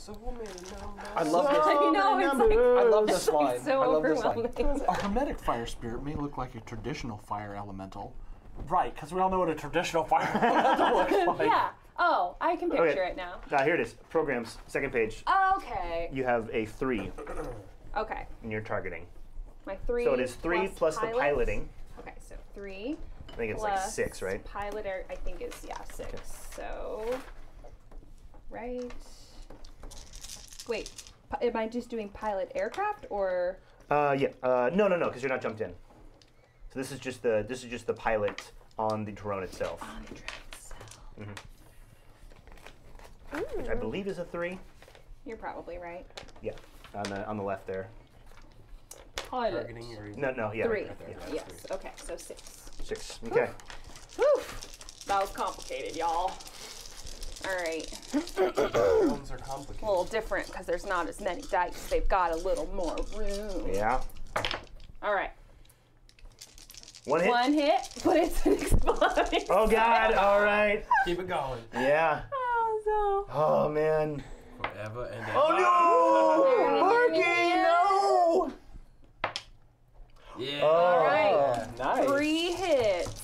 So many numbers. I love this. I know, it's like, I love this it's like line. so I love this overwhelming. line. A hermetic fire spirit may look like a traditional fire elemental. Right, because we all know what a traditional fire elemental looks like. Yeah. Oh, I can picture it now. Here it is. Programs, second page. Okay. You have a 3 Okay. in your targeting. My 3. So it is 3 plus the piloting. Okay, so 3. I think it's like 6, right? Pilot air, I think is 6. Okay. So, right. Wait, am I just doing pilot aircraft or? No, because you're not jumped in. So this is just the pilot on the drone itself. On the drone itself. Which I believe is a 3. You're probably right. Yeah, on the left there. Pilot. Targeting or No, yeah. 3. Right there, yeah. Yes. Okay, so 6. 6. Okay. Whew. That was complicated, y'all. All right. Drones are complicated. A little different because there's not as many dice. They've got a little more room. Yeah. All right. 1 hit. 1 hit, but it's an exploding. Oh God! All right. Keep it going. Yeah. Oh man. Forever and ever. Oh no! Marky, no! Yeah. All right. Nice. 3 hits.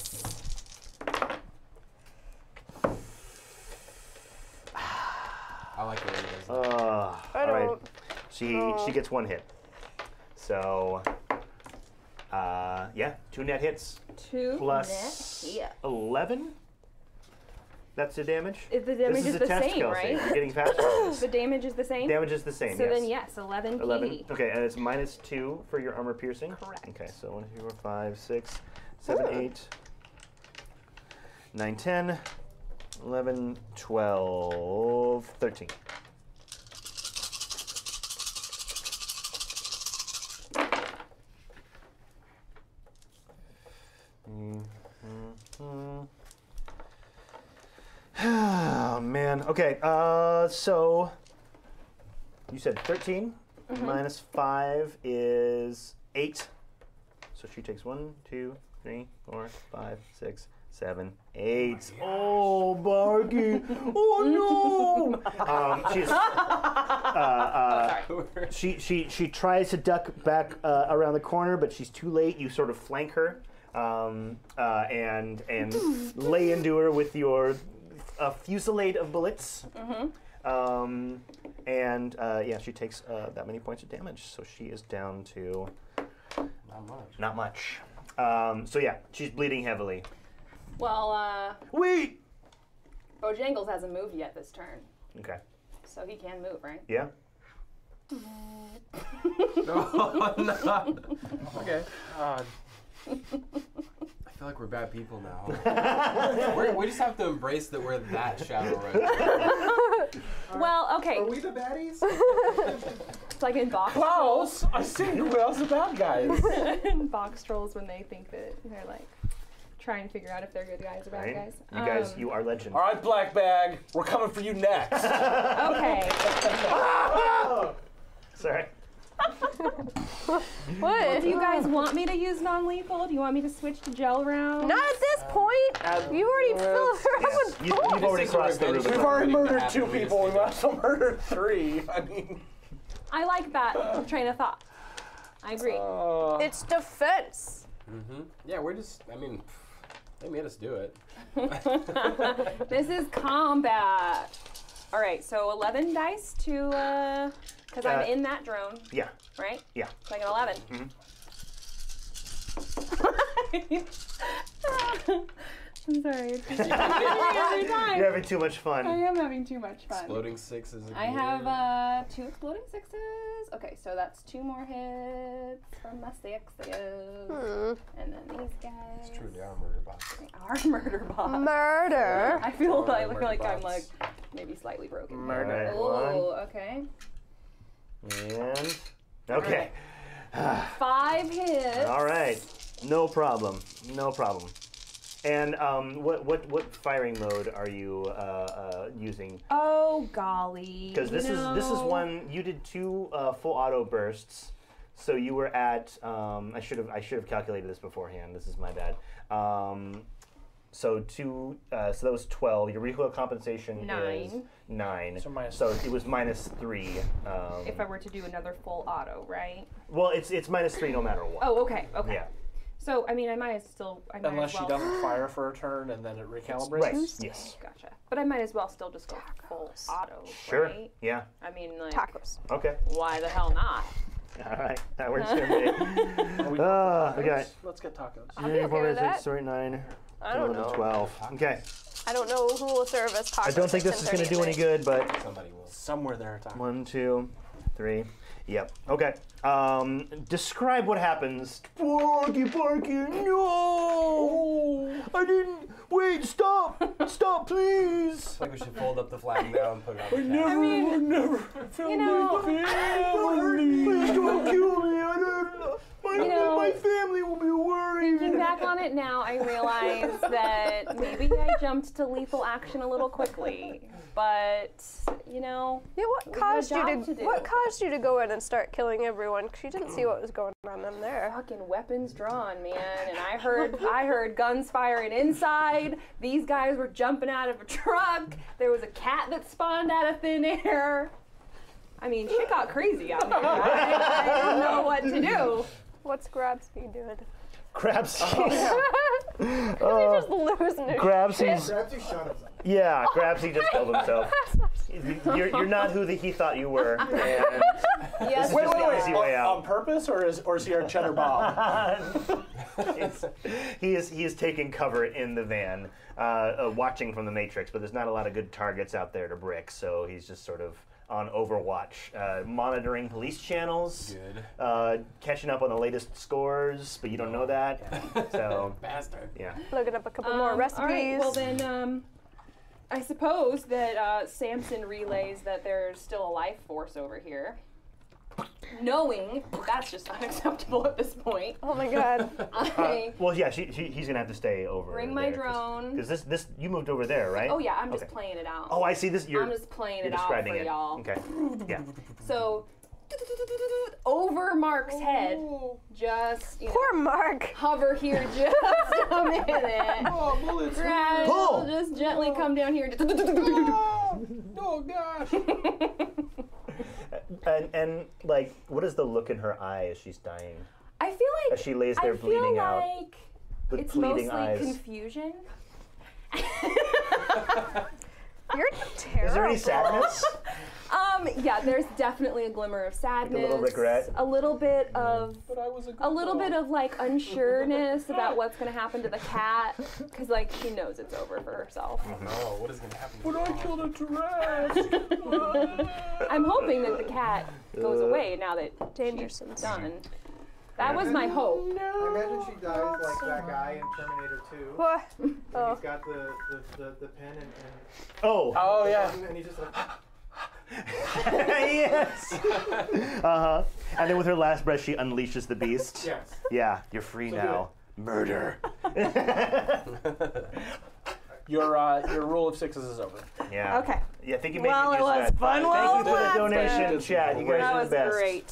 I like the way it is. All right. She gets 1 hit. So, yeah, 2 net hits 2 plus net hits. 11. That's the damage. The damage this is is a the test, same, Kelsey. right? You're getting faster. at this. The damage is the same? Damage is the same. So yes. then, yes, 11 11. Okay, and it's -2 for your armor piercing. Correct. Okay, so 1, 2, 4, 5, 6, 7, 8, 9, 10, 11, 12, 13. Oh man. Okay. So you said 13 minus 5 is 8. So she takes 1, 2, 3, 4, 5, 6, 7, 8. Oh, Barky! Oh no! She tries to duck back around the corner, but she's too late. You sort of flank her and lay into her with your fusillade of bullets. Yeah, she takes that many points of damage, so she is down to not much. So yeah, she's bleeding heavily. Well, Wait! Bojangles hasn't moved yet this turn, Okay. so he can move, right? Yeah. No, no. Okay. I feel like we're bad people now. We just have to embrace that we're that shadow right now. Well, okay. Are we the baddies? It's like in box Klaus! I see who else the bad guys. in box trolls when they think that they're like trying to figure out if they're good guys or bad Right? guys. You are legend. All right, Black Bag, we're coming for you next. Okay. Sorry. What? Do you guys want me to use non-lethal? Do you want me to switch to gel round? Not at this point. You already filled her up with You've already This is a crossed the revenge. Rubicon. We've already murdered Happen 2 to people. We stay must have murdered 3. I mean, I like that train of thought. I agree. It's defense. Yeah, we're just, I mean, they made us do it. This is combat. All right, so 11 dice to, because I'm in that drone, Yeah. right? Yeah. It's like an 11. I'm sorry. It's just every time. You're having too much I fun. am having too much fun. Exploding 6 is a I have 2 exploding 6s. Okay, so that's 2 more hits from my 6s. And then these guys. It's true, they are murder bots. They are murder bots. Murder. I feel like, Murder I'm like bots. maybe slightly broken. All right, Oh, okay. And okay. 5 hits. All right. No problem. No problem. And what firing mode are you using? Oh golly. Because this is one you did 2 full auto bursts, so you were at I should have calculated this beforehand. This is my bad. So so that was 12. Your recoil compensation is 9. So it was -3. If I were to do another full auto, right? Well, it's -3 no matter what. Oh, okay. Yeah. So, I mean, I might as well... Unless she doesn't fire for a turn and then it recalibrates. Right. Yes. Gotcha. But I might as well still just go full auto, Sure. right? Yeah. I mean, like... Tacos. Okay. Why the hell not? All right. That works for me. Okay. Let's get tacos. I'll be okay with that. 9. I don't know. 12. Okay. I don't know who will serve as tacos. I don't think this is going to do any good, but Somebody will. Somewhere there are tacos. 1, 2, 3. Yep. Okay. Describe what happens. Barky. No! I didn't. Wait, stop! Stop, please! I think we should fold up the flag now and put it on the Never, cat. we'll never film you know- my Don't hurt me. Please don't kill me. I don't know. My family will be worried. Thinking back on it now, I realize that maybe I jumped to lethal action a little quickly. But, you know... Yeah, what we have a caused job you to do. What caused you to go in and start killing everyone? 'Cause you didn't see what was going on in there. Fucking weapons drawn, man. And I heard guns firing inside. These guys were jumping out of a truck. There was a cat that spawned out of thin air. I mean, shit got crazy out here. I didn't know what to do. What's Grabsy doing? Grabsy. He's just losing his Grabsy's. Grabsy shot himself. Yeah, Grabsy just killed himself. You're not who he thought you were. And Yes. Wait, the easy way out. On purpose, or is he our cheddar Bob? He is taking cover in the van, watching from the Matrix, but there's not a lot of good targets out there to brick, so he's just sort of on Overwatch, monitoring police channels, catching up on the latest scores, but you don't know that. So Bastard. yeah. Looking up a couple more recipes. All right, well then, I suppose that Samson relays that there's still a life force over here. Knowing that's just unacceptable at this point. Oh my god. Well, yeah, he's gonna have to stay over. Bring my drone. Because this you moved over there, right? Oh yeah, I'm just Okay. playing it out. Oh, I see this. I'm just playing You're it out describing for it. y'all. Okay. Yeah. So over Mark's head, just Poor Mark. hover here just a minute. Oh, bullets. Grab, Pull. just gently come down here. Oh, gosh. And like, what is the look in her eye as she's dying? I feel like As she lays there bleeding out like with it's pleading mostly eyes. confusion. You're terrible. Is there any sadness? Yeah, there's definitely a glimmer of sadness. little regret? A little bit of But I was a little bit of like unsureness about what's gonna happen to the cat, because like she knows it's over for herself. Oh, what is going to happen? But I killed a giraffe. I'm hoping that the cat goes away now that Danger she's sense. done. That was my hope. I imagine she dies like that guy in Terminator 2. What? And Oh. he's got the pen and Oh. Oh, yeah. and he's just like, Yes. And then with her last breath, she unleashes the beast. yes. Yeah, you're free So now. Murder. Your rule of sixes is over. Yeah. Okay. Yeah, I think you made Well, me it use was that. fun Thank while you it for the lasted. donation, Chad. You guys That are was the best. great.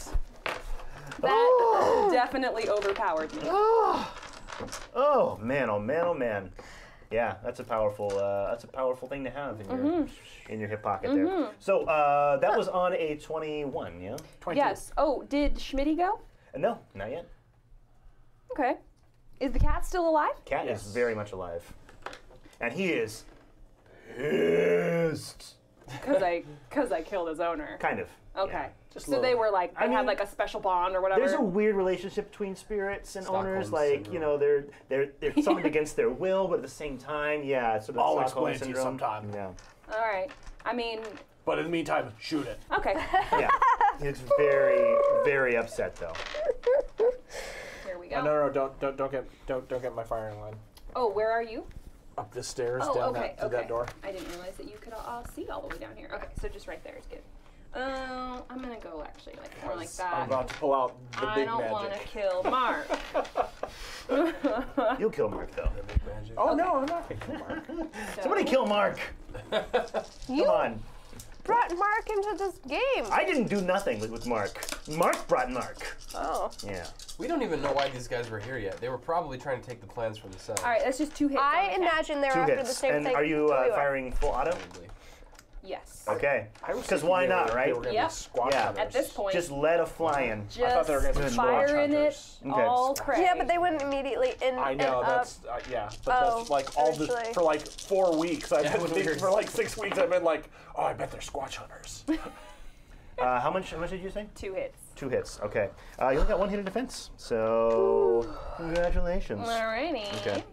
That definitely overpowered me. Oh man! Oh man! Oh man! Yeah, that's a powerful thing to have in your hip pocket there. So that was on a 21, yeah. 22. Yes. Oh, did Schmitty go? No, not yet. Okay. Is the cat still alive? Cat Yes. is very much alive, and he is pissed. Cause I killed his owner. Kind of. Okay. yeah. Just So they were like they I mean, had like a special bond or whatever. There's a weird relationship between spirits and Stockholm owners. Like, you know, they're summoned against their will, but at the same time, yeah, it's sort of I'll Stockholm explain to you syndrome. sometime. Yeah. All right. I mean, But in the meantime, shoot it. okay. Yeah. It's very, very upset though. Here we go. No, don't get my firing line. Oh, where are you? Up the stairs, Oh, down okay. through that door. I didn't realize that you could all see all the way down here. Okay, so just right there is good. I'm gonna go actually like more like that. I'm about to pull out the I big don't want to magic. kill Mark. You'll kill Mark though. Oh no, I'm not gonna kill Mark. So- Somebody kill Mark. You Come on. brought Mark into this game. I didn't do nothing with Mark. Mark brought Mark. Oh. Yeah. We don't even know why these guys were here yet. They were probably trying to take the plans from the sun. All right, that's just 2 hits. on I the cat. imagine they're 2 after hits. the same And thing. are you we were. firing full auto? Probably. Yes. Okay. I was Because thinking why they not, were- right? They were gonna Yep. be squash Yeah. hunters. At this point, Just let a fly in. just I thought they were gonna be squash fire in it hunters. Okay. all cray. Yeah, but they wouldn't immediately in I know, and that's, yeah. But Oh, that's like all this, actually. for like 4 weeks, I've Yeah, been when we thinking, were- for like 6 weeks, I've been like, oh, I bet they're squash hunters. How much did you say? 2 hits. 2 hits. Okay. You only got 1 hit of defense. So congratulations. Alrighty. Okay.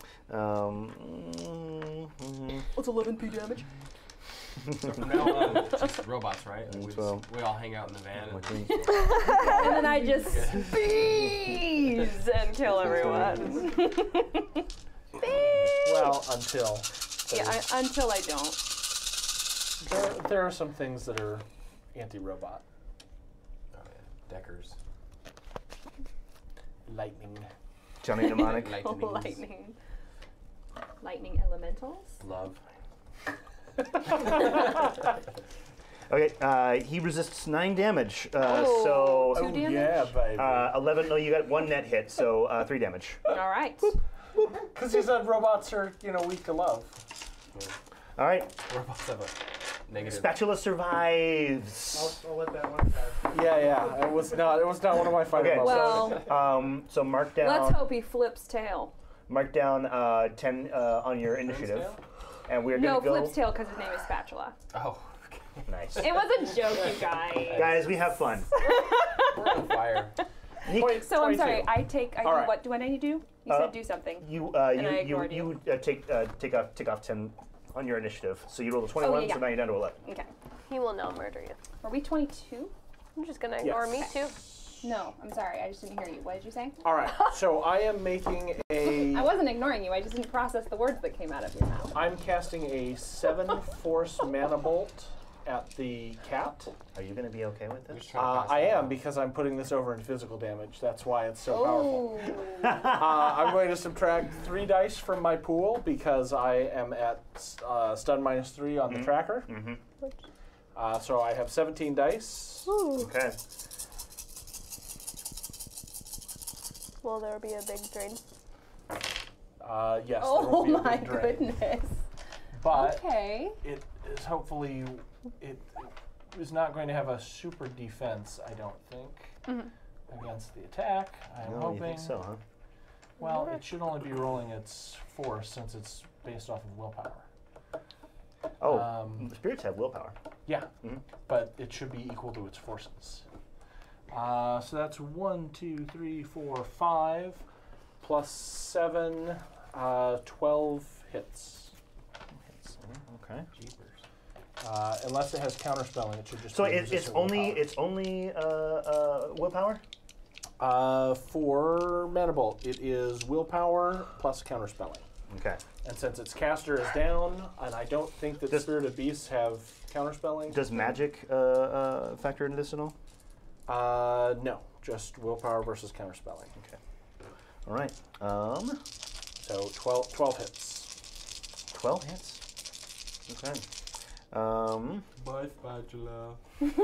What's 11p damage? So from now on, just robots, right? And we 12. all hang out in the van. And And then I just squeeze and kill everyone. Well, until. Yeah, until I don't. There are some things that are anti-robot. oh, yeah. Deckers. Lightning. Johnny Mnemonic. Lightnings. Lightning elementals. Love. Okay. He resists 9 damage. Oh. So 2 damage? Yeah, baby. 11. No, you got 1 net hit. So 3 damage. All right. Because he said robots are, weak to love. All right. Robots have a negative. Spatula survives. I'll let that one pass. Yeah. It was not one of my fighting Okay. muscles. Well, So mark down. let's hope he flips tail. Mark down 10 on your initiative, tail? and we're No, gonna go. flips tail because his name is Spatula. Oh, Nice. It was a joke, you guys. Guys, we have fun. we're on fire. Nick, So I'm 22. sorry. I All right. What do I need to do? You said do something. you I you ignored you take off 10 on your initiative. So you rolled a 21, yeah. so now you're down to 11. Okay. he will now murder you. Are we 22? I'm just gonna ignore me too. No, I'm sorry. I just didn't hear you. What did you say? All right. So I am making a. I wasn't ignoring you. I just didn't process the words that came out of your mouth. I'm casting a 7-force mana bolt at the cat. Are you gonna be okay with We're this? just trying to pass I it am on. because I'm putting this over in physical damage. That's why it's so powerful. Oh. I'm going to subtract 3 dice from my pool because I am at stun -3 on the tracker. Mm-hmm. So I have 17 dice. Okay. Will there be a big drain? Yes, there Oh will be a my big drain. goodness. But Okay. it is hopefully, it is not going to have a super defense, I don't think, against the attack. I'm No, hoping. you think so, huh? Well, it should only be rolling its force since it's based off of willpower. Oh, spirits have willpower. Yeah, Mhm. but it should be equal to its forces. So that's 1, 2, 3, 4, 5, plus 7, 12 hits. Okay. Unless it has counterspelling, it should just. So be it's resistant only willpower. willpower. For Mana Bolt, it is willpower plus counterspelling. Okay. And since its caster is down, and I don't think that Does- Spirited Beasts have counterspelling. Does magic factor into this at all? No, just willpower versus counterspelling. Okay. All right. So 12 hits. 12 hits. Okay. Bye, spatula.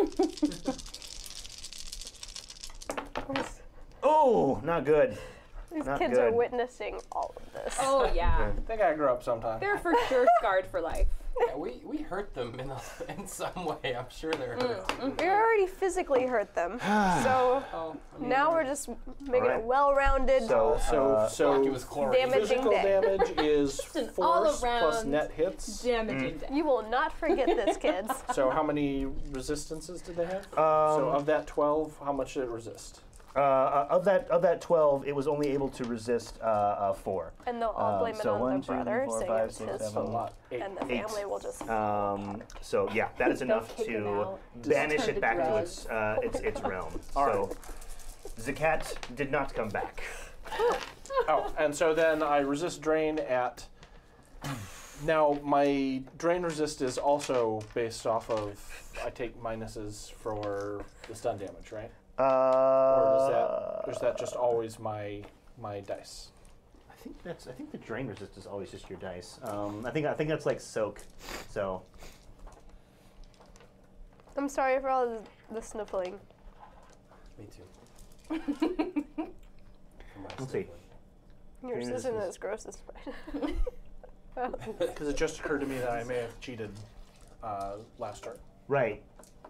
Oh, not good. These Not kids are good. witnessing all of this. Oh yeah. They gotta grow up sometime. They're for sure scarred for life. Yeah, we hurt them in some way. I'm sure they're hurt. We already physically hurt them, so Oh, I mean, now we're just making Alright. it well-rounded. So, So Rocky was chlorine. Damaging physical day. damage is an force plus all-around net hits. Damaging death. you will not forget this, kids. So how many resistances did they have? So of that 12, how much did it resist? of that 12, it was only able to resist 4. And they'll all blame it so on 1, the 2, brother, 4, saying 5, it's 6, his 7, fault. A lot. 8. And the family will just. So yeah, that is enough kick him to out. banish Turn it to back to drugs. its realm. All So the cat did not come back. Oh, and so then I resist drain at. Now my drain resist is also based off of I take minuses for the stun damage, right? Or is that just always my dice? I think the drain resist is always just your dice. I think that's like soak. So I'm sorry for all the sniffling. Me too. For my Let's see. Yours isn't as gross as mine. Because it just occurred to me that I may have cheated last turn. Right.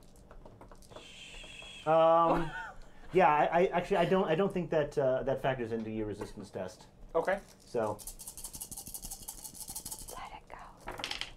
Yeah, I actually I don't think that that factors into your resistance test. Okay. So Let it go.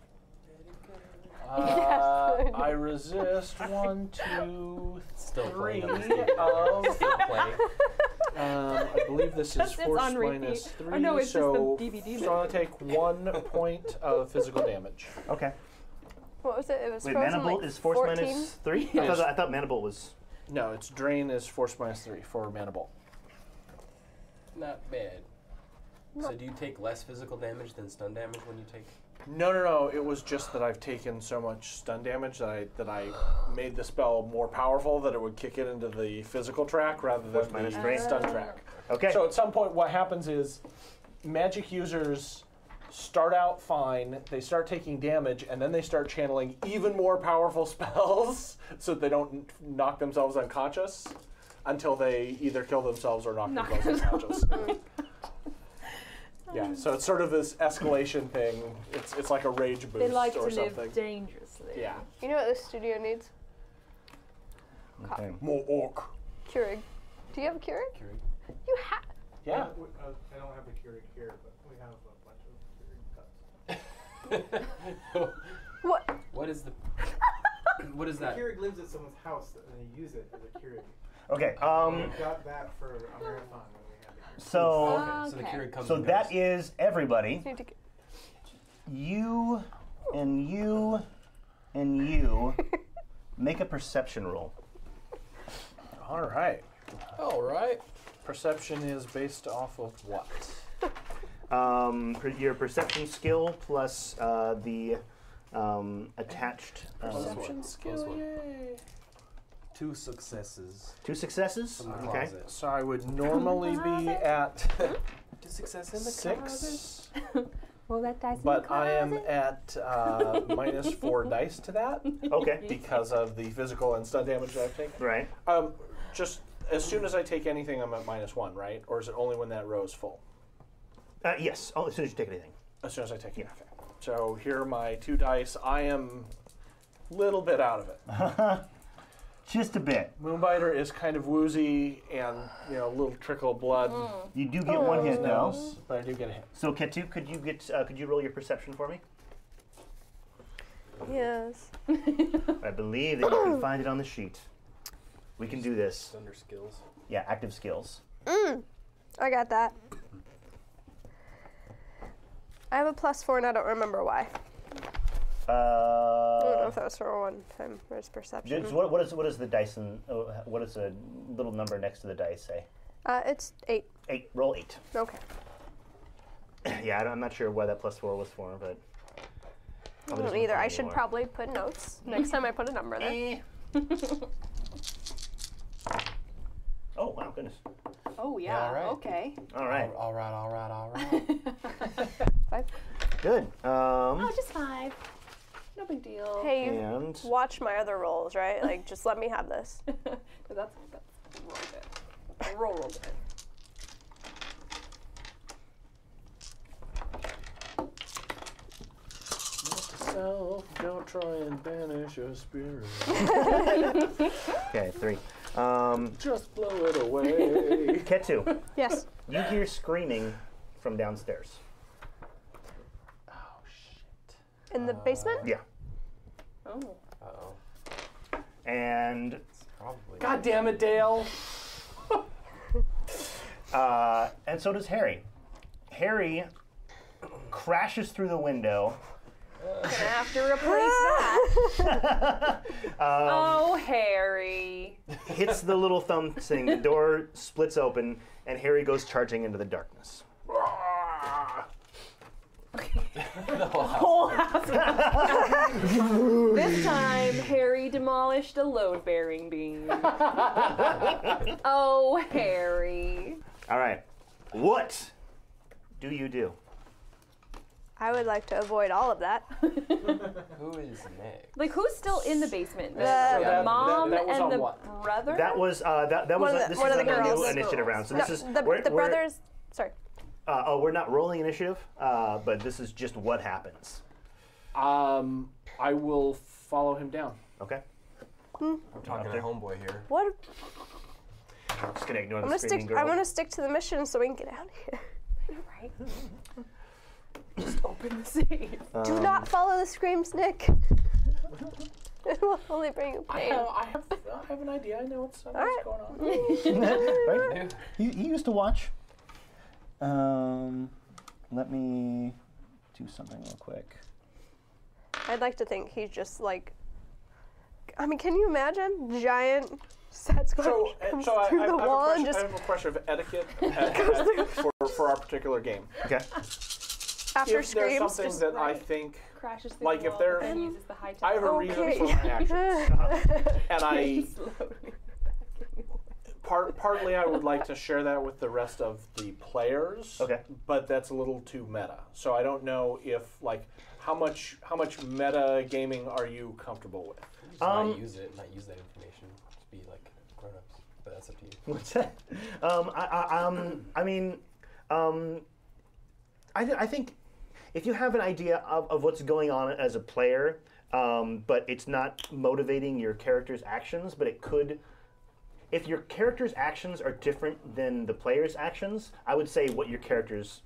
I resist 1, 2, Still 3 playing on this of. Still playing. I believe this is It's force on repeat. minus 3. Oh, no, it's just the so DVD So I'm going to take 1 point of physical damage. okay. What was it? It was Wait, frozen mana bolt like is force 14? minus 3? Yes. I thought mana bolt was. No, it's drain is force minus 3 for mana bolt. Not bad. So do you take less physical damage than stun damage when you take? No. It was just that I've taken so much stun damage that I made the spell more powerful that it would kick it into the physical track rather than minus the 3. stun track. Okay. So at some point, what happens is magic users start out fine, they start taking damage, and then they start channeling even more powerful spells so that they don't knock themselves unconscious until they either kill themselves or knock themselves unconscious. Yeah, so it's sort of this escalation thing. It's like a rage boost They like or to something. live dangerously. Yeah. You know what this studio needs? Okay. More orc. Keurig. Do you have a Keurig? Keurig? You have. Yeah. I don't have the Keurig here, but we have a bunch of Keurig cups. What? What is the? What is that? The Keurig lives at someone's house and they use it as a Keurig. Okay. We got that for a marathon when we had the Keurig. So Okay, so the Keurig comes. so and that goes. is everybody. Need to get- You and you and you make a perception roll. All right. All right. Perception is based off of what? Your perception skill plus the attached. Perception skill, one. yay. 2 successes. 2 successes. From the Okay. closet. So I would normally be at 2 successes in the 6, Roll that dice. but I am at minus 4 dice to that Okay. because of the physical and stun damage that I've taken. Right. Just as soon as I take anything, I'm at minus 1, right? Or is it only when that row is full? Yes. Oh, as soon as you take anything. As soon as I take anything. So here are my 2 dice. I am a little bit out of it. Just a bit. Moonbiter is kind of woozy and, a little trickle of blood. You do get 1 hit though. Nose, but I do get a hit. So Ketu, could you roll your perception for me? Yes. I believe that you can find it on the sheet. We can do this. Under skills. Yeah, active skills. I got that. I have a +4 and I don't remember why. I don't know if that was for one time. Where's perception? What is the dice and what does a little number next to the dice say? It's 8. 8. Roll 8. Okay. Yeah, I'm not sure why that +4 was for, but I don't either. I should probably put notes next time I put a number there. Oh wow, goodness. Oh yeah. Yeah, all right. Okay. All right, All right. 5. good. Oh, just 5. No big deal. Hey, you And watch my other rolls, right? Like, just let me have this. That's roll bit. Roll bit. Self, don't try and banish your spirit. okay, 3. Just blow it away. Ketu, Yes. you hear screaming from downstairs. Oh, shit. In the basement? Yeah, Oh. Uh-oh. and Probably. God damn it, Dale. and so does Harry. Harry crashes through the window. Gonna have to replace that. Oh, Harry. Hits the little thumb thing. The door splits open, and Harry goes charging into the darkness. The whole house. Whole house. This time, Harry demolished a load-bearing beam. Oh, Harry. All right, what do you do? I would like to avoid all of that. Who is next? Like, who's still in the basement? The that- mom that was and on the what? brother? That was this One of is the on the new girls. initiative round. So this No, is the brothers. Sorry. we're not rolling initiative, but this is just what happens. I will follow him down. Okay. I'm talking to homeboy here. What? I'm just gonna ignore I'm the gonna screaming stick. girl. I want to stick to the mission so we can get out of here. Right. Just open the safe. Do not follow the screams, Nick. It will only bring you pain. I have an idea. I know what's going on. Right? You used to watch. Let me do something real quick. I'd like to think he's just like. I mean, can you imagine giant sasquatch comes through the wall and I just have a question of etiquette for our particular game. Okay. after If there's screams something just that I think, Crashes through like the if wall there's, and uses the high I have a tower. reason Okay. for my actions, and I Slowly. partly I would like to share that with the rest of the players. Okay. But that's a little too meta. So I don't know if how much meta gaming are you comfortable with? Just not use that information. Just be like grown-ups. But that's up to you. What's that? I think if you have an idea of what's going on as a player, but it's not motivating your character's actions, but it could. If your character's actions are different than the player's actions, I would say what your character's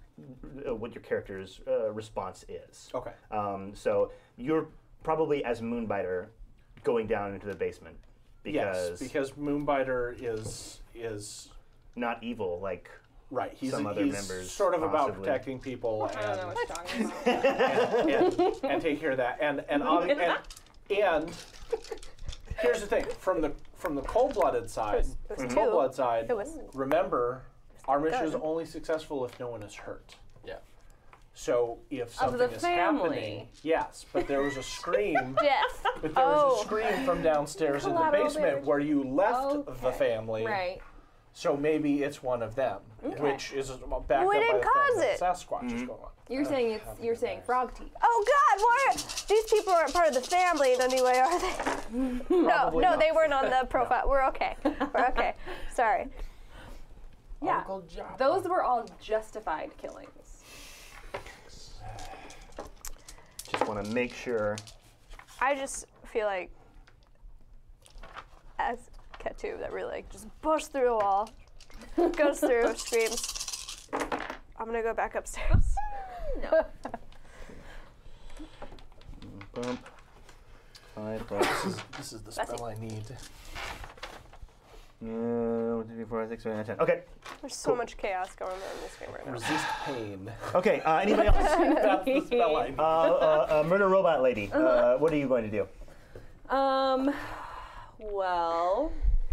response is. Okay. So you're probably as Moonbiter going down into the basement Because Moonbiter is not evil like right. He's some other he's members sort of about possibly. protecting people I don't know what you're talking about. and take care of that. And here's the thing: from the cold-blooded side, It was from the two. cold-blood side, It was. remember, our mission is good. only successful if no one is hurt. Yeah. So if Of something the is family. happening, yes, but there was a scream. Death. But there was a scream from downstairs in the Collateral basement damage. where you left the Okay. family. Right. So maybe it's one of them, which is backed Who up by the didn't fact cause that it? Sasquatch is going on. You're saying frog teeth. Oh God! What? These people aren't part of the family in any way, are they? No, Probably no, not. they weren't on the profile. We're okay. We're okay. Sorry. Yeah. Uncle Joppa. Those were all justified killings. Just want to make sure. I just feel like, as Ketu, that really just busts through a wall, goes through, screams. I'm gonna go back upstairs. No. Bump. 5 plus. This is the spell I need. 1, 2, 3, 4, 6, 7, 8, 9, 10. Okay. There's so much chaos going on in this game right now. Resist pain. Okay. Anybody else? That's the spell I need. Murder robot lady. What are you going to do? Well.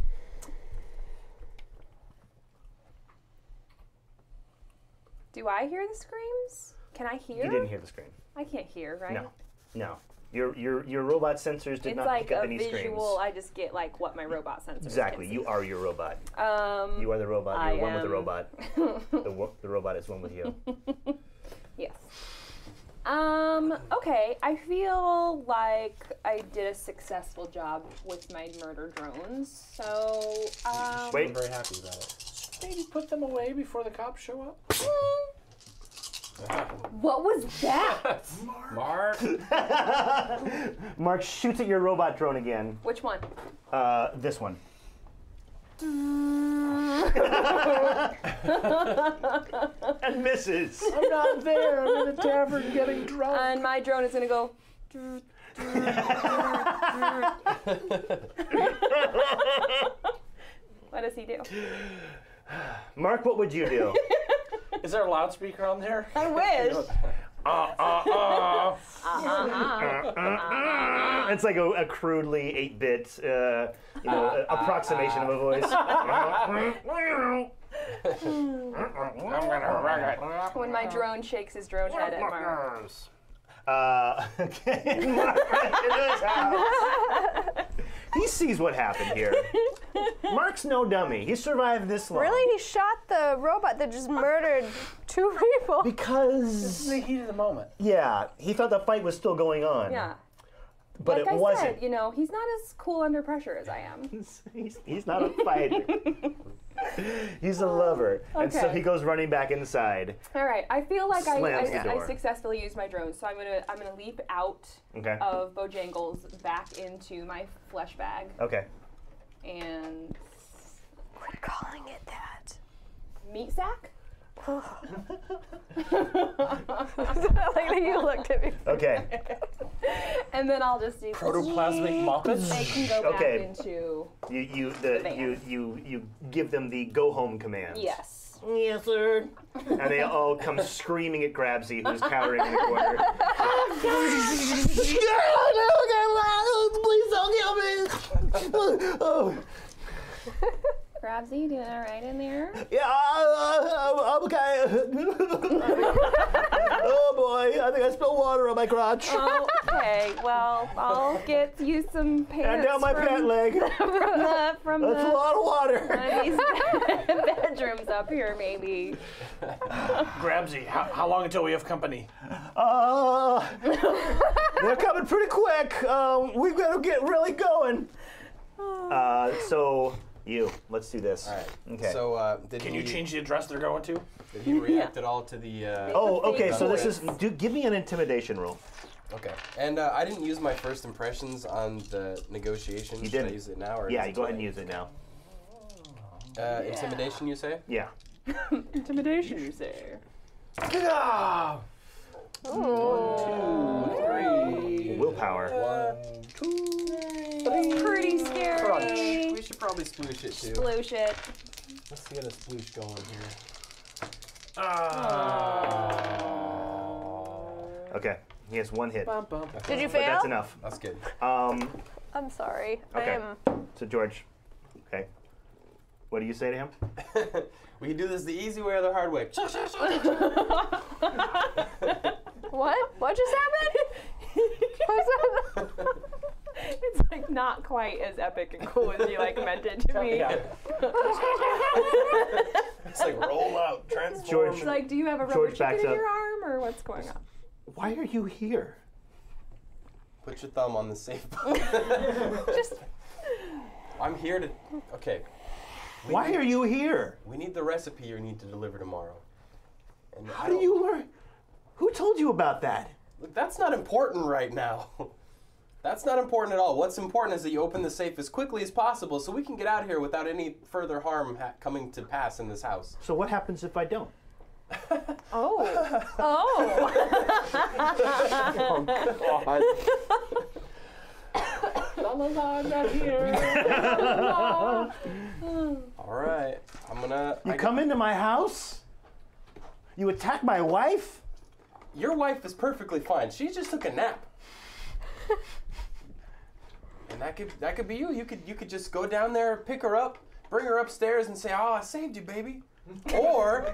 Do I hear the screams? Can I hear? You didn't hear the scream. I can't hear, right? No. Your robot sensors did It's not like pick up a any visual. screams. I just get like what my robot sensors. Exactly. can You are your robot. see. You are the robot. I You're one with the am. robot. The robot is one with you. Yes. Okay. I feel like I did a successful job with my murder drones. So, Wait. I'm very happy about it. Maybe put them away before the cops show up. what was that? Mark. Mark shoots at your robot drone again. Which one? This one. And misses. I'm not there. I'm in a tavern getting drunk. And my drone is gonna go. What does he do? Mark, what would you do? Is there a loudspeaker on there? I wish. It's like a crudely 8-bit, approximation of a voice. When my drone shakes his drone head at Mark. Okay. Mark runs into his house. He sees what happened here. Mark's no dummy. He survived this long. Really? He shot the robot that just murdered 2 people. Because the heat of the moment. yeah, he thought the fight was still going on. Yeah. but like it I wasn't. said, he's not as cool under pressure as I am. He's not a fighter. He's a lover, and so Okay. he goes running back inside. All right, I feel like Slams the I door. successfully used my drone, so I'm gonna leap out Okay. of Bojangles back into my flesh bag Okay. and Quit calling it that. meat sack. Like you looked at me. Okay. And then I'll just do Protoplasmic moppets? They can go Okay. back into You van. you give them the go home command. yes. Yes, sir. And they all come screaming at Grabsy, who's cowering in the corner. Please don't kill me. Oh. Grabsy, you doing all right in there? Yeah, I'm okay. Oh boy, I think I spilled water on my crotch. Okay, well, I'll get you some pants. And down my from, pant leg. from That's a the lot of water. one of these bedrooms up here, maybe. Grabsy, how long until we have company? They're coming pretty quick. We've got to get really going. So let's do this. All right. Okay. So Can you change the address they're going to? Did he react at all to the? Oh, okay. So Voice. this is. Give me an intimidation roll. Okay. And I didn't use my first impressions on the negotiation. You Should I didn't. use it now or? Yeah, is you it go too ahead and late? use it now. Intimidation, you say? Yeah. Intimidation, you say? Willpower. 1, 2. It's pretty scary. We should probably sploosh it too. Sploosh it. Let's get a sploosh going here. Okay. He has one hit. Did you But fail? that's enough. That's good. I'm sorry. Okay. I am. So George. Okay. What do you say to him? We can do this the easy way or the hard way. What? What just happened? What's that? It's like not quite as epic and cool as you meant it to be. Yeah. It's like roll out, transform. George. It's like, do you have a rubber George chicken backs in up. your arm, or what's going on? Why are you here? Put your thumb on the safe Just I'm here to. Okay. Why are you here? We need the recipe you need to deliver tomorrow. And How do you learn? Who told you about that? Look, that's not important right now. That's not important at all. What's important is that you open the safe as quickly as possible so we can get out of here without any further harm coming to pass in this house. So what happens if I don't? oh. All right. I'm gonna. You come into my house? You attack my wife? Your wife is perfectly fine. She just took a nap. And that could be you. You could just go down there, pick her up, bring her upstairs, and say, "Oh, I saved you, baby." Or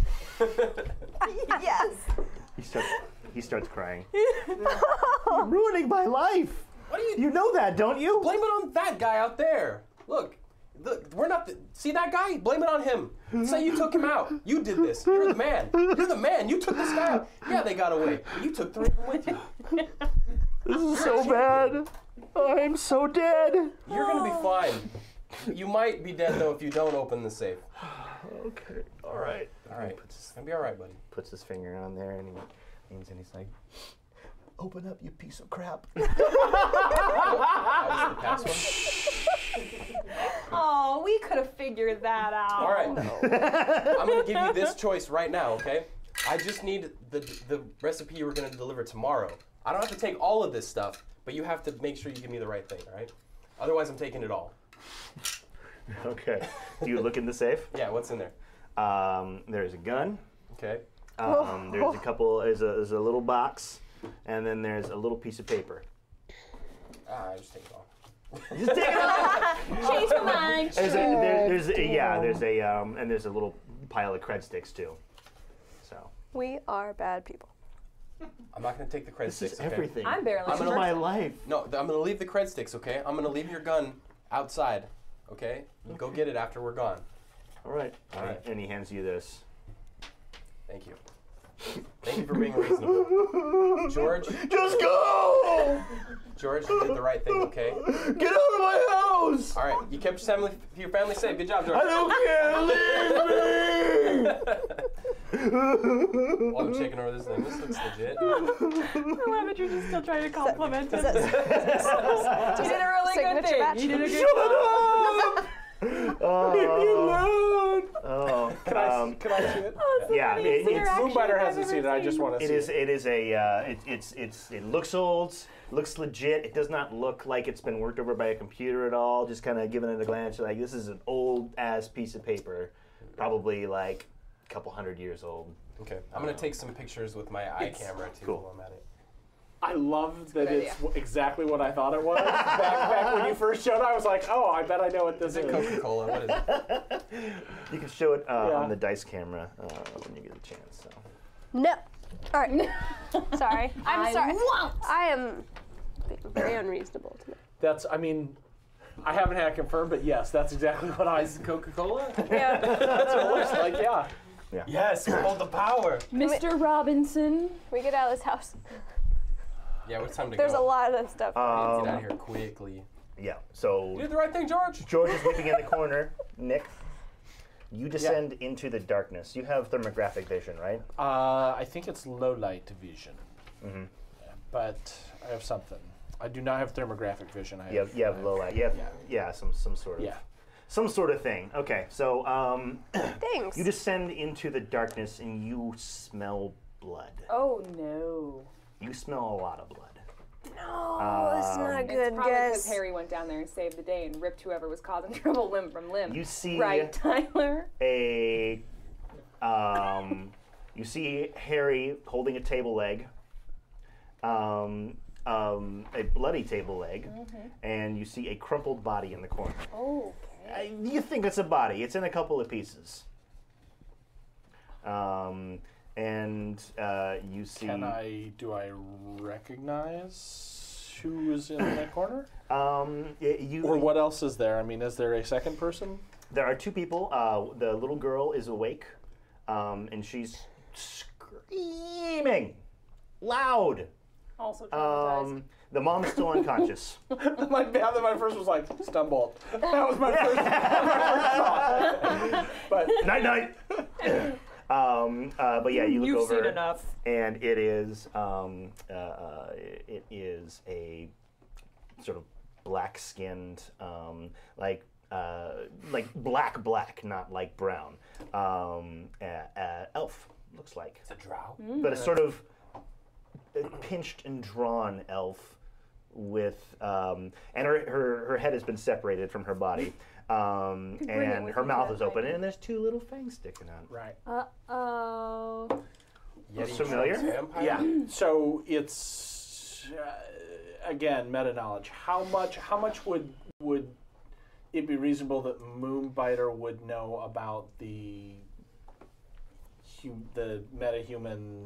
Yes. He starts crying. You're ruining my life. what do you You know that, don't you? blame it on that guy out there? Look, we're not. See that guy? Blame it on him. Say you took him out. You did this. You're the man. You're the man. You took this guy out. Yeah, they got away. But you took 3 of them with you. This is so bad. I'm so dead. You're gonna be fine. You might be dead though if you don't open the safe. Okay. All right. All right. It's gonna be all right, buddy. Puts his finger on there and he leans in. He's like, "Open up, you piece of crap." That was the past one. Oh, we could have figured that out. All right. I'm gonna give you this choice right now, okay? I just need the recipe you were gonna deliver tomorrow. I don't have to take all of this stuff, but you have to make sure you give me the right thing, all right? Otherwise, I'm taking it all. Okay. Do you look in the safe? Yeah, what's in there? There's a gun. Okay. There's a couple. There's a little box, and then there's a little piece of paper. I just take it all. Just take it off. Change my mind. There's a little pile of cred sticks too. So We are bad people. I'm not gonna take the cred this sticks, is okay? everything. I'm barely This is sure. my life. No, I'm gonna leave the cred sticks, okay? I'm gonna leave your gun outside, okay? Go get it after we're gone. All right. All right. And he hands you this. Thank you. Thank you for being reasonable. George? Just go! George, you did the right thing, okay? Get out of my house! All right, you kept your family safe. Good job, George. I don't care, leave me! While I'm checking over this thing, this looks legit. I love it, you're just still trying to compliment him. You did a really good thing. Match. You did a good Shut job. up! Can I see it? Yeah, Moonbiter hasn't seen it. I just want to see it. it is a it looks old, looks legit. It does not look like it's been worked over by a computer at all. Just kind of giving it a glance, like this is an old ass piece of paper, probably like a couple hundred years old. Okay, I'm gonna take some pictures with my eye camera too cool. while I'm at it. I love that Good it's exactly what I thought it was. back when you first showed it, I was like, oh, I bet I know what this Is it is. Coca-Cola? What is it? You can show it on the dice camera when you get a chance. So. No. All right. Sorry. I'm sorry. Won't. I am being very unreasonable tonight. That's, I mean, I haven't had it confirmed, but yes, that's exactly what I. Is it Coca-Cola? Yeah. That's what it looks like. Yeah. Yes, hold the power. Mr. Robinson. We get out of this house. Yeah, it's time to There's a go. lot of stuff. Get out of here quickly. Yeah. So You did the right thing, George. George is looking in the corner. Nick, you descend into the darkness. You have thermographic vision, right? I think it's low light vision. Mm-hmm. But I have something. I do not have thermographic vision. I You have low light. You have some sort of Yeah. some sort of thing. Okay, so Thanks. you descend into the darkness and you smell blood. Oh no. You smell a lot of blood. No, that's not a It's good probably because guess. Harry went down there and saved the day and ripped whoever was causing trouble limb from limb. You see Right, Tyler? you see Harry holding a table leg, a bloody table leg, and you see a crumpled body in the corner. Okay. You think it's a body. It's in a couple of pieces. And you see. Do I recognize who is in that corner? Or what else is there? I mean, is there a second person? There are two people. The little girl is awake, and she's screaming loud. Also traumatized. The mom is still unconscious. my first was like, Stumbolt. That was my first thought. But Night night. But yeah, you look You've over, seen enough. and it is a sort of black-skinned, like black, not like brown, elf looks like. It's a drow. But a sort of pinched and drawn elf with, and her head has been separated from her body. And with her you, mouth Jeff, is open, maybe. and there's two little fangs sticking out. right. Uh-oh. Yeti familiar? trumps vampire? Yeah. So it's again meta knowledge. How much would it be reasonable that Moonbiter would know about the meta-human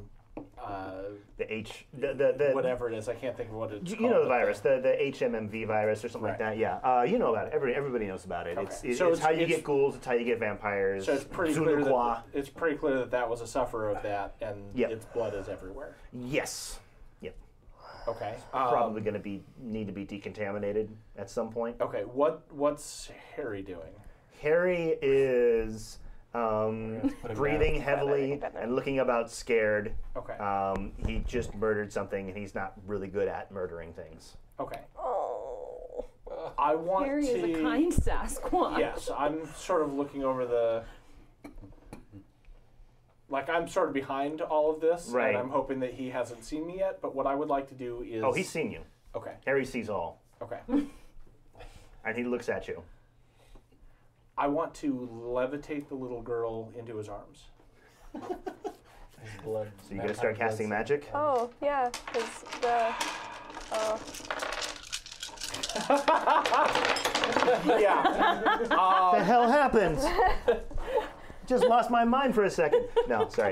The whatever it is? I can't think of what it's called. you know the but virus, the HMMV virus or something like Right. that. Yeah, you know about it. Everybody knows about it. Okay. It's So how you it's- get ghouls. It's how you get vampires. So it's pretty clear Zunaqua. that was a sufferer of that, and Yeah. its blood is everywhere. Yes. Yep. Okay. Probably going to need to be decontaminated at some point. Okay. What's Harry doing? Harry is put him breathing down. heavily Better. and looking about scared. Okay. He just murdered something, and he's not really good at murdering things. Okay. Oh. I want Harry to. is a kind Sasquatch. Yes, I'm sort of looking over the. Like, I'm sort of behind all of this, Right. and I'm hoping that he hasn't seen me yet. But what I would like to do is. Oh, he's seen you. Okay. Harry sees all, Okay. and he looks at you. I want to levitate the little girl into his arms. His blood. So you're gonna start casting magic. Oh, yeah. Because the. Oh. Yeah. What the hell happened? Just lost my mind for a second. No, sorry.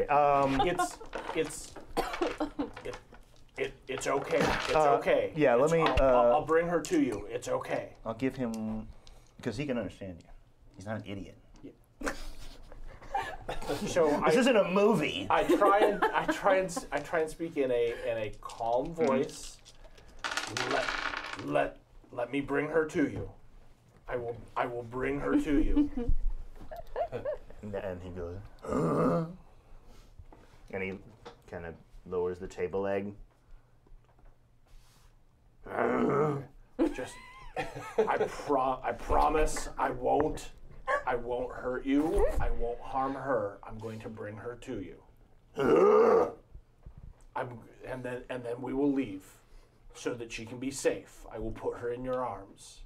It's okay. It's okay. yeah, let me, I'll bring her to you. It's okay. I'll give him, because he can understand you. He's not an idiot. So This isn't a movie. I try and speak in a calm voice. Let me bring her to you. I will bring her to you. And he goes, and he kind of lowers the table leg. Just, I promise I won't hurt you. I won't harm her. I'm going to bring her to you. And then we will leave, so that she can be safe. I will put her in your arms.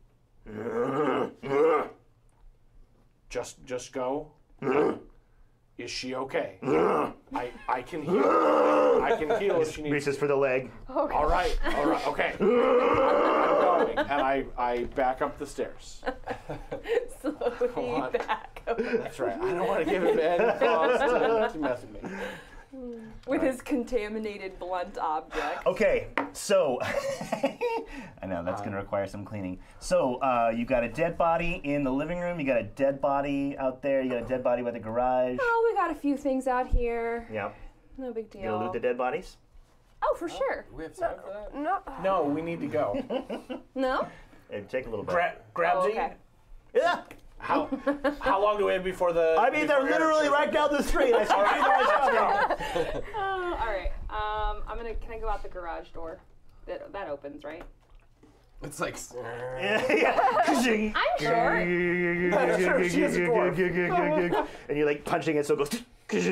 Just go. Is she okay? I can heal. I can heal if she needs. Reaches for the leg. Okay. All right, okay. I'm going, and I back up the stairs. Slowly back up. That's right. I don't want to give him any cause to mess with me. With his contaminated blunt object. Okay, so I know that's going to require some cleaning. So you got a dead body in the living room. You got a dead body out there. You got a dead body by the garage. Oh, we got a few things out here. Yeah. No big deal. You gonna loot the dead bodies? Oh, for sure. Do we have time for that? No. No, we need to go. No? It'd take a little bit. Grabsy. Oh, okay. Yeah. How long do we have before the? I mean, they're literally right down the street. I saw you guys coming. All right. Can I go out the garage door? That opens, right? It's like. Yeah. I'm sure. That's true, she is a dwarf. And you're like punching it, so it goes.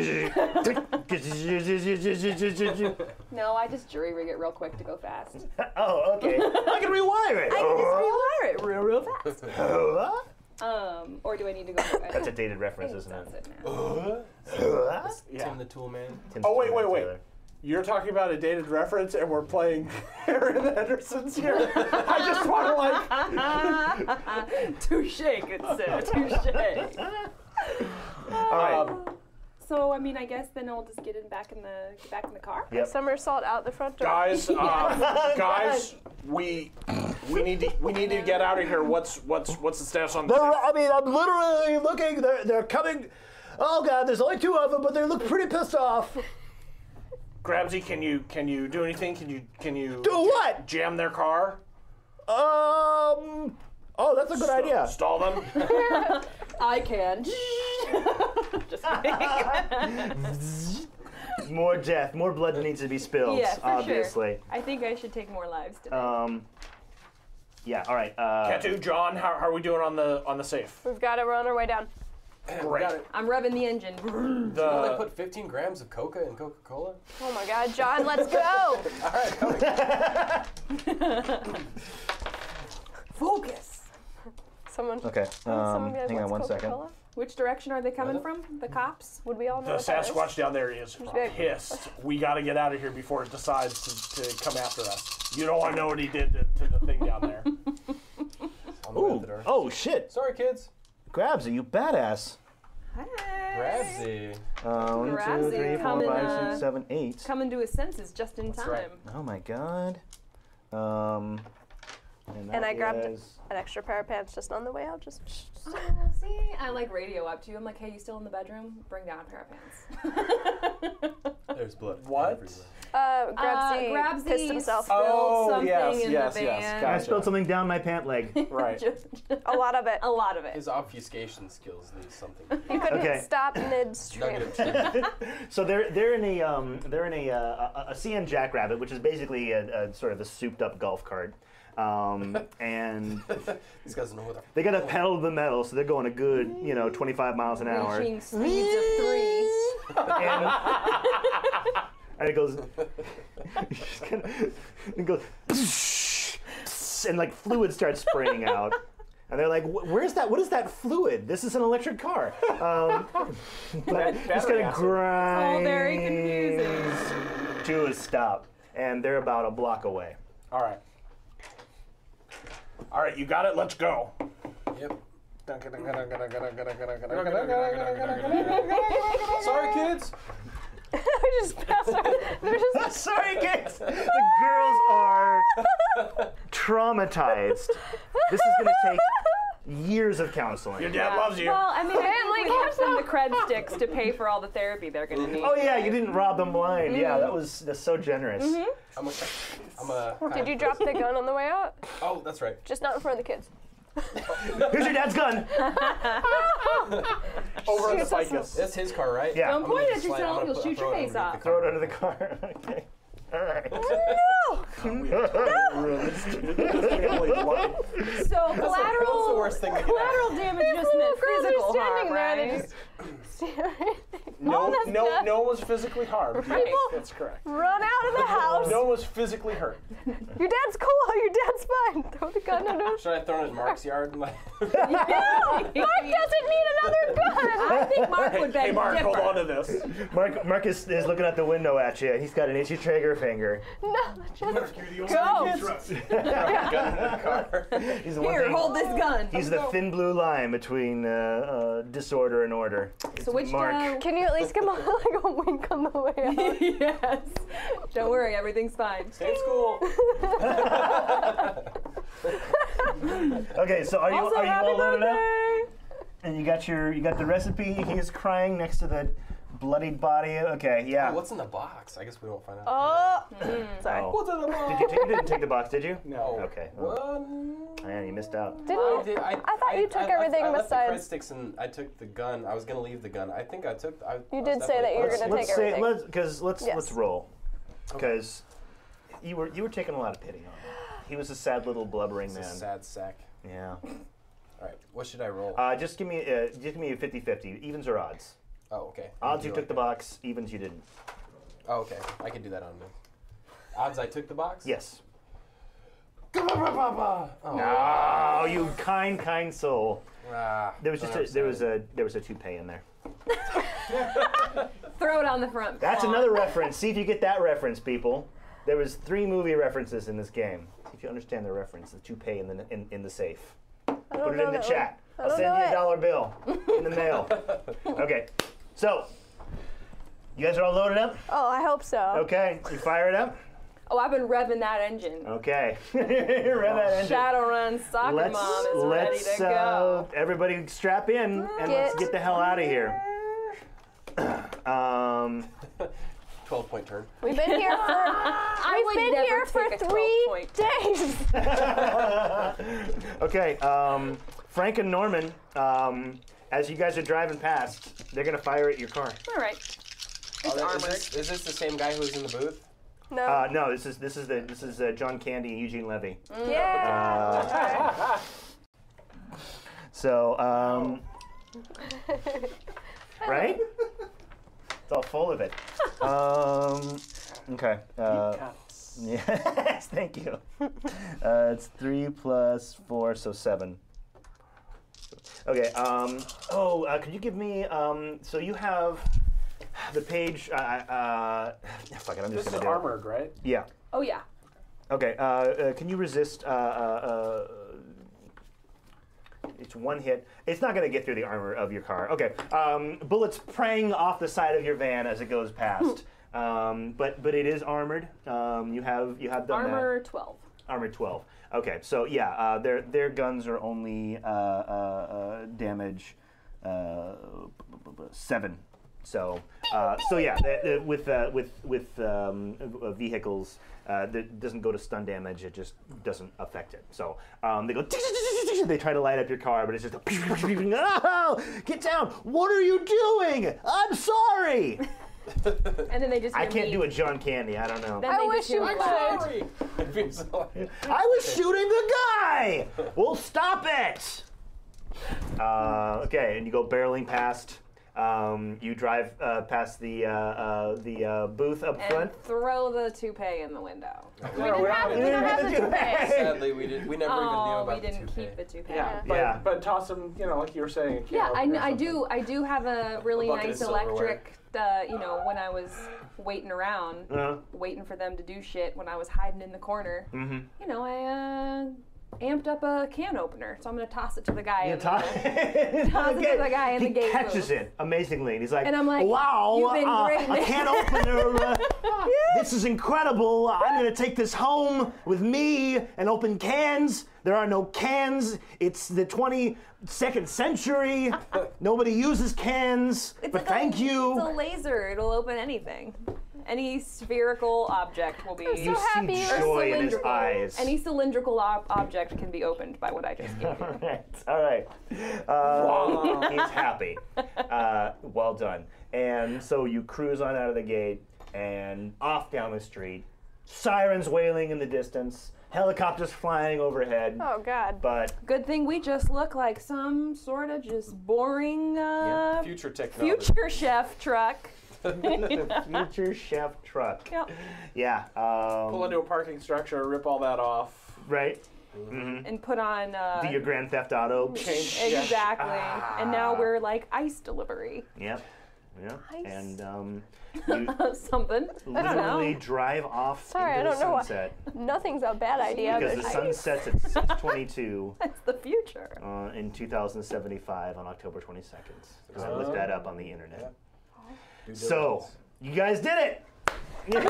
No, I just jury rig it real quick to go fast. Oh, okay. I can rewire it. I can just rewire it real fast. Oh. Or do I need to go? That's a dated reference, isn't That's it? it, man. Yeah. Tim the Tool Man. Oh wait. You're talking about a dated reference, and we're playing Aaron Anderson's here. I just want to like. Touche, good sir. Touche. All right. So I mean, I guess then I'll just get back in the car. Yep. Somersault out the front door. Guys, guys, we need to get out of here. What's the status on this? I mean, I'm literally looking. They're coming. Oh God, there's only two of them, but they look pretty pissed off. Grabsy, can you do anything? Can you Do what? jam their car? Oh, that's a good idea. Stall them. I can. Just kidding. More death, more blood needs to be spilled. Yeah, for obviously. sure. I think I should take more lives today. Yeah. All right. Ketu, John, how are we doing on the safe? We've got it. We're on our way down. Great. I'm revving the engine. You only put 15 grams of coca in Coca-Cola? Oh my God, John, let's go. All right, coming. Focus. Someone. Okay. Someone Hang on one second. Coca-Cola? Which direction are they coming from? The cops? Would we all know The what that is? Sasquatch down there is big. pissed. We got to get out of here before it decides to come after us. You don't want to know what he did to the thing down there. On the way out the door. Oh shit! Sorry, kids. Grabsy, you badass. Hey. Grabsy. 1, 2, Grabsy 3, 4, coming, 5, 6, 7, 8. Coming to his senses just in time. right. Oh my God. And I grabbed an extra pair of pants just on the way out. Just. Oh, see, I like radio up to you. I'm like, hey, you still in the bedroom? Bring down a pair of pants. There's blood. What? everywhere. Grabsy pissed himself. Oh, something yes, in yes, the yes, van. got I spilled something down my pant leg. Right. A lot of it. A lot of it. His obfuscation skills need something. You couldn't Okay. stop midstream. Nugget. So they're in a CN Jackrabbit, which is basically a sort of a souped up golf cart. And These guys know what the they got to pedal to the metal, so they're going a good, 25 miles an hour. Reaching speeds of 3. And it goes, and like fluid starts spraying out. And they're like, where's that? What is that fluid? This is an electric car. But just gonna grind Oh, very confusing. to a stop. And they're about a block away. All right, you got it. Let's go. Yep. Sorry, kids. I just passed out. They're just. Sorry, kids. The girls are traumatized. This is gonna take years of counseling. Your dad loves you. Well, I mean, I didn't like give them the cred sticks to pay for all the therapy they're gonna need. Oh yeah, you didn't rob them blind. Yeah, that's so generous. Did you drop the gun on the way out? Oh, that's right. Just not in front of the kids. Here's your dad's gun. Over the ficus. That's his car, right? Yeah. Don't I'm gonna point just at slide- I'm yourself, gonna you'll put- shoot your throw it face underneath off. the Throw it car. under the car. Okay. All right. So What's the worst thing that could happen? collateral damage just meant physical harm, standing there and right? they No one was physically harmed. Right. Yes, that's correct. run out of the house. No one was physically hurt. Your dad's cool. Your dad's fine. Throw the gun under. Should I throw it in Mark's yard? No, Mark doesn't need another gun. I think Mark would beg Hey, Mark, to hold differ. on to this. Mark is looking out the window at you. He's got an itchy trigger finger. No, just Go! He's the one Here, thing- hold this gun. He's the thin blue line between disorder and order. So which Mark. Can you at least give him like a wink on the way out? Yes. Don't worry, everything's fine. Stay in school. Okay, so are you Also, all happy loaded up? birthday! And you got the recipe. He is crying next to the bloodied body. Okay, yeah. What's in the box? I guess we won't find out. Oh, sorry. Oh. What's in the box? You didn't take the box, did you? No. Okay. Well, man, you missed out. Didn't you? I thought you took everything I left the cred besides. sticks and I took the gun. I was gonna leave the gun. I think I took. You did say that you were gonna take Let's say everything. let's Yes. roll, because you were taking a lot of pity on him. He was a sad little blubbering It's a man. sad sack. Yeah. All right, what should I roll? Just give me a 50-50. Evens or odds? Oh, okay. Odds you took the box. Evens you didn't. Oh, okay. I can do that on me. Odds I took the box? Yes. Oh, Oh, you kind soul. There was don't just there was a toupee in there. Throw it on the front. That's lawn. another reference. See if you get that reference, people. There was 3 movie references in this game. See if you understand the reference. The toupee in the safe. Put it in the chat. I'll send you a $1 bill in the mail. Okay. So, you guys are all loaded up? Oh, I hope so. Okay. You fire it up? Oh, I've been revving that engine. Okay. Rev that engine. Shadowrun Soccer Mom is ready to go. Everybody strap in and let's get the hell out of here. 12-point turn. We've been here for I would been never here for take a 3 12-point. days. Okay. Frank and Norman, as you guys are driving past, they're gonna fire at your car. All right. It's armored. Is this the same guy who was in the booth? No. No, this is John Candy and Eugene Levy. Yeah. So, right? It's all full of it. Okay. Yes, thank you. It's 3 plus 4, so 7. Okay. Could you give me? So you have the page. Fuck it. I'm This just is gonna do armored, right? it. Yeah. Oh yeah. Okay. Can you resist? It's 1 hit. It's not going to get through the armor of your car. Okay. Bullets praying off the side of your van as it goes past. But it is armored. You have done Armor 12. that. Armor 12. Okay. So yeah, their guns are only damage 7. So yeah, with vehicles, that doesn't go to stun damage. It just doesn't affect it. So they go. They try to light up your car, but it's just. Oh, get down! What are you doing? I'm sorry. And then they just. I hear can't me. do a John Candy. I don't know. Then I they wish just hear you me would. laugh. I was shooting the guy. Well, stop it. Okay, and you go barreling past. You drive past the booth up And front. throw the toupee in the window. We don't have the toupee. Sadly, we never even knew Oh, about we didn't the keep the toupee. Yeah. Yeah. But toss them, like you were saying. Yeah, cantaloupe or I something. do have a really A bucket nice of silverware. electric. When I was waiting around, Uh-huh. waiting for them to do shit, when I was hiding in the corner, Mm-hmm. I amped up a can opener, so I'm gonna toss it to the guy. Toss it to the guy in the gate. He catches booth. it amazingly, and he's like, And I'm like, "Wow, you've been great, a can opener! This is incredible! I'm gonna take this home with me and open cans. There are no cans. It's the 22nd century. Nobody uses cans. But thank you." It's a laser. It'll open anything. Any spherical object will be. You happy. see joy in his eyes. Any cylindrical object can be opened by what I just gave you. All right. He's happy. Well done. And so you cruise on out of the gate and off down the street. Sirens wailing in the distance. Helicopters flying overhead. Oh God. But Good thing we just look like some sort of just boring Future technology. future chef truck. future chef truck. Yep. Yeah. Pull into a parking structure, rip all that off. Right. And put on. Do your Grand Theft Auto. Change. Exactly. And now we're like ice delivery. Yep. Yep. Nice. And you Something. I don't literally know. drive off Sorry, into I the don't know what- sunset Nothing's a bad idea. because but the sun sets at 6:22 That's the future. in 2075 on October 22nd. Because I looked that up on the internet. Due So, diligence. you guys did it! We're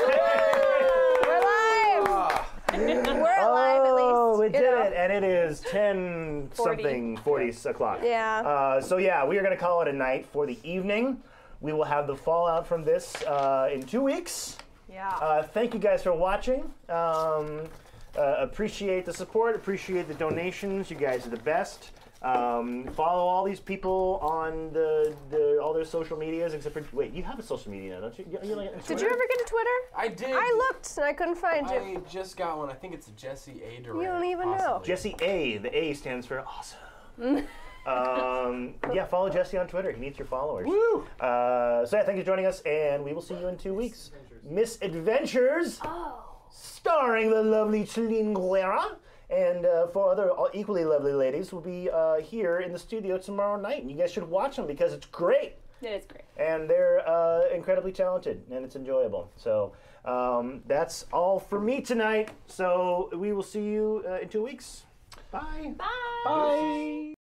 live. We're alive at least. Oh, we you did know. it, and it is 10 something, 40 o'clock. Yeah. So yeah, we are going to call it a night for the evening. We will have the fallout from this in 2 weeks. Yeah. Thank you guys for watching. Appreciate the support. Appreciate the donations. You guys are the best. Follow all these people on all their social medias except for wait, you have a social media now, don't you? You're like on Did you ever get a Twitter? I did. I looked and I couldn't find you. I just got one. I think it's Jesse A. Durant. You don't even know. possibly. Jesse A. The A stands for awesome. Yeah, follow Jesse on Twitter. He needs your followers. Woo! So yeah, thank you for joining us, and we will see you in 2 weeks. Misadventures, starring the lovely Celine Guerra, and 4 other equally lovely ladies will be here in the studio tomorrow night. And you guys should watch them because it's great. It is great. And they're incredibly talented, and it's enjoyable. So that's all for me tonight. So we will see you in 2 weeks. Bye. Bye. Bye.